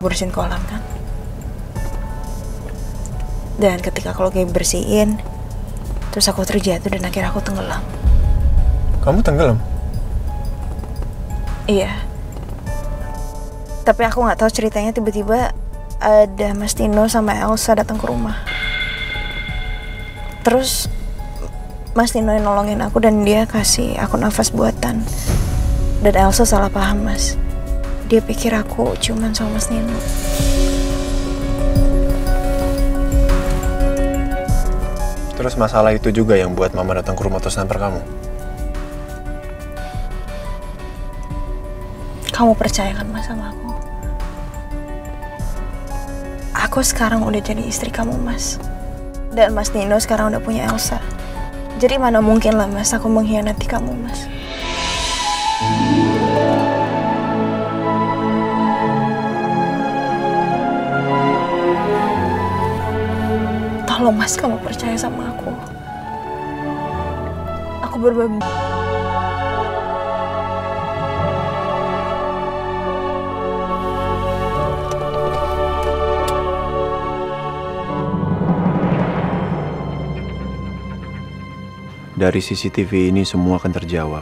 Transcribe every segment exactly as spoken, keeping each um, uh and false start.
bersihin kolam kan. Dan ketika aku lagi bersihin, terus aku terjatuh dan akhirnya aku tenggelam. Kamu tenggelam? Iya. Tapi aku nggak tahu ceritanya, tiba-tiba ada Mas Tino sama Elsa datang ke rumah. Terus Mas Tino yang nolongin aku dan dia kasih aku nafas buatan. Dan Elsa salah paham, Mas. Dia pikir aku ciuman sama Mas Nino. Terus masalah itu juga yang buat Mama datang ke rumah terus nampar kamu? Kamu percaya kan, Mas, sama aku? Aku sekarang udah jadi istri kamu, Mas. Dan Mas Nino sekarang udah punya Elsa. Jadi mana mungkin lah, Mas, aku mengkhianati kamu, Mas. Tolong, Mas, kamu percaya sama aku. Aku berbagi. Dari C C T V ini semua akan terjawab.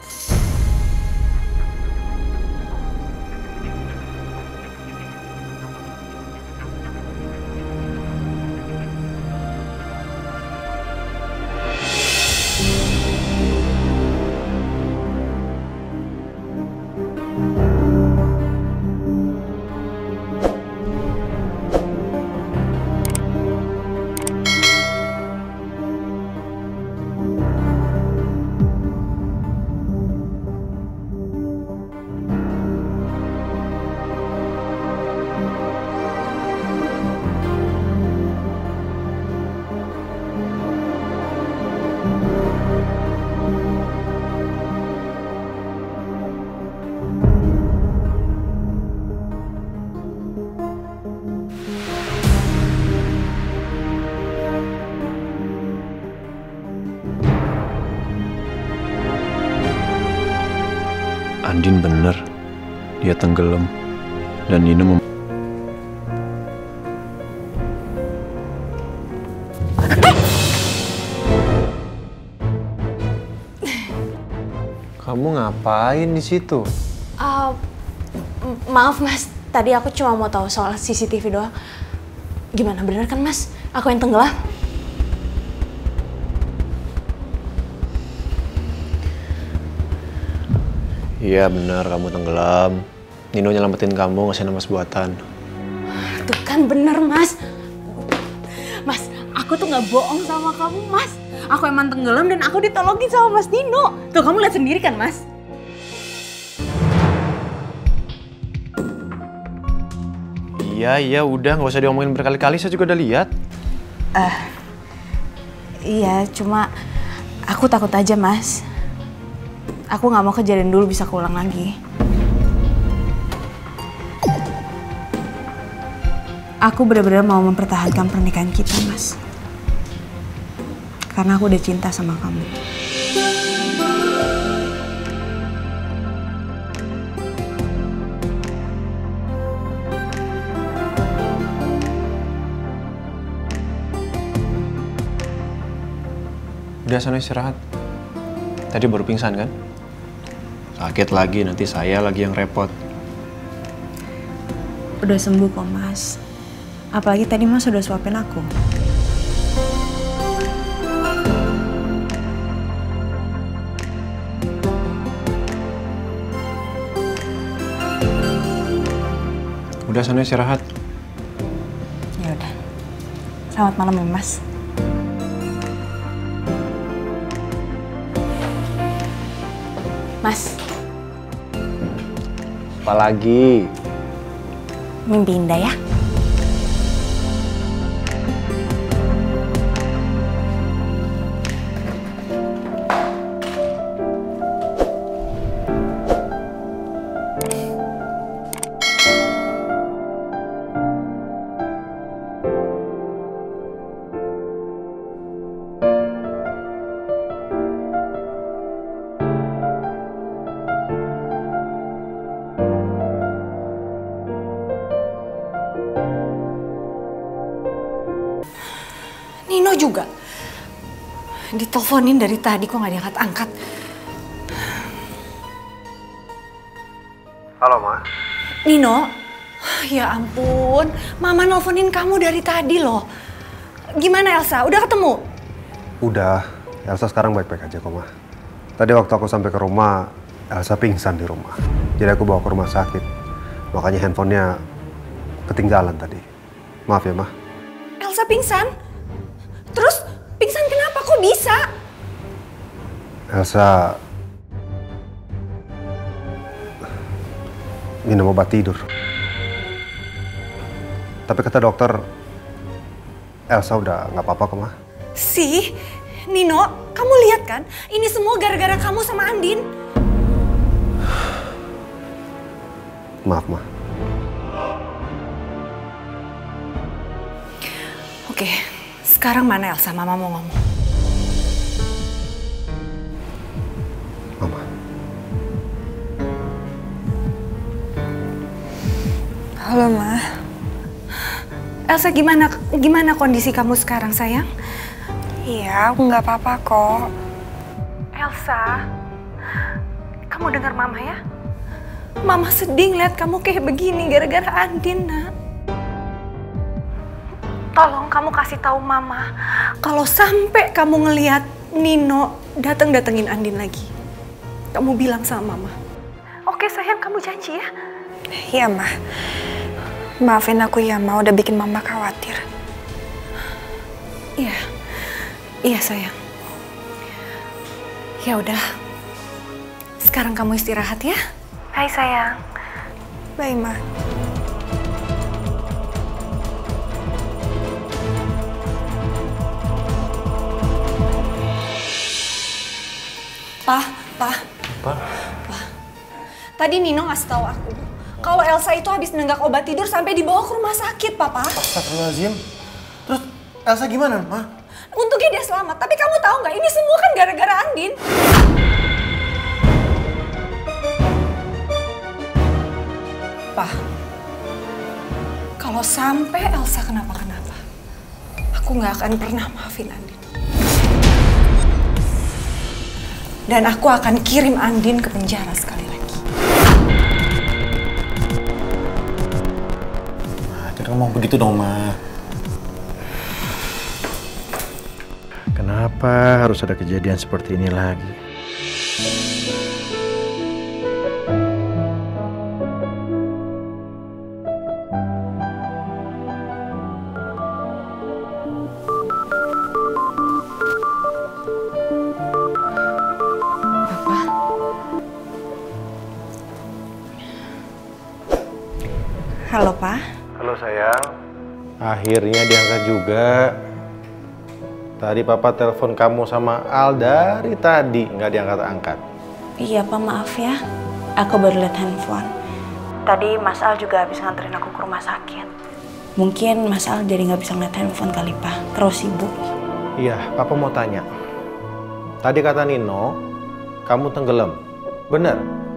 Andin bener, dia tenggelam dan Nino mem... Kamu ngapain di situ? Uh, maaf, Mas, tadi aku cuma mau tahu soal C C T V doang. Gimana, bener kan, Mas? Aku yang tenggelam? Iya benar, kamu tenggelam. Nino nyelamatin kamu, ngasih nafas buatan. Tuh kan bener, Mas. Mas, aku tuh nggak bohong sama kamu, Mas. Aku emang tenggelam dan aku ditolongin sama Mas Nino. Tuh kamu lihat sendiri kan, Mas? Iya, iya udah nggak usah diomongin berkali-kali, saya juga udah lihat. Eh, uh, iya cuma aku takut aja, Mas. Aku nggak mau kejadian dulu bisa keulang lagi. Aku benar-benar mau mempertahankan pernikahan kita, Mas. Karena aku udah cinta sama kamu. Udah sana istirahat. Tadi baru pingsan kan? Sakit lagi, nanti saya lagi yang repot. Udah sembuh kok, Mas. Apalagi tadi Mas udah suapin aku. Udah sana istirahat. Ya udah. Selamat malam ya, Mas. Mas. Apalagi? Mimpi indah ya. tahu juga. Diteleponin dari tadi kok nggak diangkat-angkat. Halo, Ma. Nino, ya ampun, Mama nelfonin kamu dari tadi loh. Gimana Elsa, udah ketemu? Udah, Elsa sekarang baik-baik aja kok, Ma. Tadi waktu aku sampai ke rumah, Elsa pingsan di rumah. Jadi aku bawa ke rumah sakit. Makanya handphonenya ketinggalan tadi. Maaf ya, Ma. Elsa pingsan? Terus pingsan kenapa? Kok bisa? Elsa minum obat tidur. Tapi kata dokter, Elsa udah nggak apa-apa kok, Ma. Sih, Nino, kamu lihat kan? Ini semua gara-gara kamu sama Andin. Maaf, Ma. Oke, sekarang mana Elsa? Mama mau ngomong. Mama. Halo, Ma. Elsa, gimana gimana kondisi kamu sekarang, sayang? Iya, aku nggak apa-apa kok. Elsa, kamu dengar Mama ya? Mama sedih ngeliat kamu kayak begini gara-gara Andin, nak. Tolong kamu kasih tahu Mama kalau sampai kamu ngeliat Nino dateng-datengin Andin lagi. Kamu bilang sama Mama. Oke sayang, kamu janji ya? Iya, Ma. Maafin aku ya, Ma, udah bikin Mama khawatir. Iya. Iya, sayang. Ya udah. Sekarang kamu istirahat ya. Hai, sayang. Bye, Ma. Pak, Pak. Pak? Pak. Tadi Nino ngasih tahu aku kalau Elsa itu habis nenggak obat tidur sampai dibawa ke rumah sakit, Papa. Astagfirullahaladzim. Terus Elsa gimana, Ma? Untungnya dia selamat, tapi kamu tahu nggak ini semua kan gara-gara Andin. Pak, kalau sampai Elsa kenapa-kenapa, aku nggak akan pernah maafin Andin. Dan aku akan kirim Andin ke penjara sekali lagi. Ma, jangan ngomong begitu dong, Ma. Kenapa harus ada kejadian seperti ini lagi? Halo, Pak. Halo, sayang. Akhirnya diangkat juga. Tadi Papa telepon kamu sama Al dari tadi, nggak diangkat-angkat. Iya, Pak, maaf ya. Aku baru lihat handphone. Tadi Mas Al juga habis nganterin aku ke rumah sakit. Mungkin Mas Al jadi nggak bisa ngeliat handphone kali, Pak. Terus sibuk. Iya, Papa mau tanya. Tadi kata Nino, kamu tenggelam. Bener?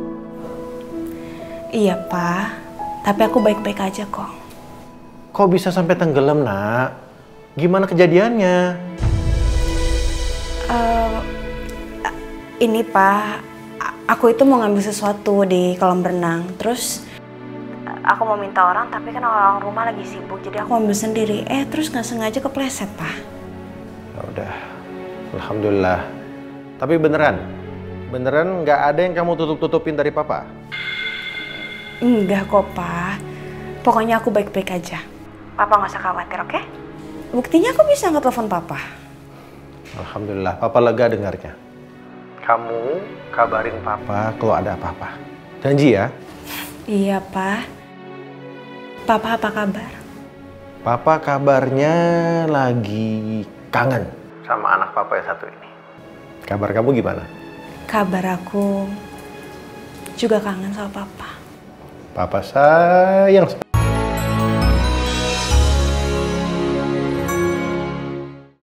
Iya, Pak. Tapi aku baik-baik aja kok. Kok bisa sampai tenggelam, Nak? Gimana kejadiannya? Uh, ini, Pak. Aku itu mau ngambil sesuatu di kolam renang. Terus aku mau minta orang, tapi kan orang rumah lagi sibuk. Jadi aku ambil sendiri. Eh, terus nggak sengaja kepleset, Pak. Ya udah, alhamdulillah. Tapi beneran, beneran nggak ada yang kamu tutup-tutupin dari Papa? Enggak kok, Pak. Pokoknya aku baik-baik aja. Papa nggak usah khawatir, oke? Buktinya aku bisa angkat telepon Papa. Alhamdulillah, Papa lega dengarnya. Kamu kabarin Papa kalau ada apa-apa. Janji ya? Iya, Pak. Papa apa kabar? Papa kabarnya lagi kangen sama anak Papa yang satu ini. Kabar kamu gimana? Kabar aku juga kangen sama Papa. Papa sayang.